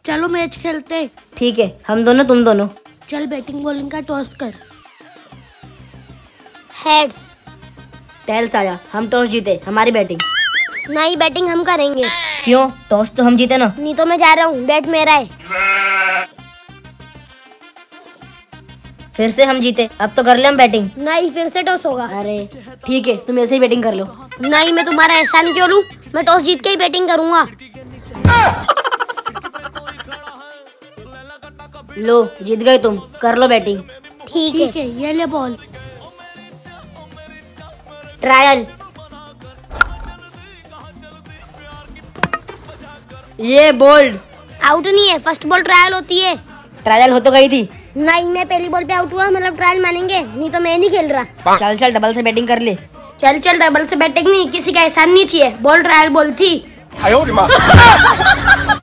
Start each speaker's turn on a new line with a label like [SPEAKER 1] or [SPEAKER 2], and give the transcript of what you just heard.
[SPEAKER 1] चलो मैच खेलते हैं।
[SPEAKER 2] ठीक है, हम दोनों तुम दोनों।
[SPEAKER 1] चल बैटिंग बॉलिंग का टॉस कर।
[SPEAKER 3] हेड्स।
[SPEAKER 2] टेल्स आया, हम टॉस जीते, हमारी बैटिंग।
[SPEAKER 3] नहीं, बैटिंग हम करेंगे।
[SPEAKER 2] क्यों? टॉस तो हम जीते ना।
[SPEAKER 3] नहीं तो मैं जा रहा हूँ, बैट मेरा है।
[SPEAKER 2] फिर से हम जीते, अब तो कर ले हम बैटिंग।
[SPEAKER 3] नहीं, फिर से टॉस होगा।
[SPEAKER 2] अरे ठीक है, तुम ऐसे ही बैटिंग कर लो।
[SPEAKER 3] नहीं, मैं तुम्हारा एहसान क्यों लूं? मैं टॉस जीत के ही बैटिंग करूंगा।
[SPEAKER 2] लो, जीत गए तुम, कर लो बैटिंग।
[SPEAKER 3] ठीक है।
[SPEAKER 1] ये ले बॉल।
[SPEAKER 2] ट्रायल। ये बोल्ड।
[SPEAKER 3] आउट नहीं है, फर्स्ट बॉल ट्रायल होती है।
[SPEAKER 2] ट्रायल हो तो गई थी।
[SPEAKER 3] नहीं, मैं पहली बॉल पे आउट हुआ, मतलब ट्रायल मानेंगे, नहीं तो मैं नहीं खेल रहा।
[SPEAKER 2] चल चल, डबल से बैटिंग कर ले।
[SPEAKER 3] चल डबल से बैटिंग नहीं, किसी का एहसान नहीं चाहिए, बॉल ट्रायल बॉल थी।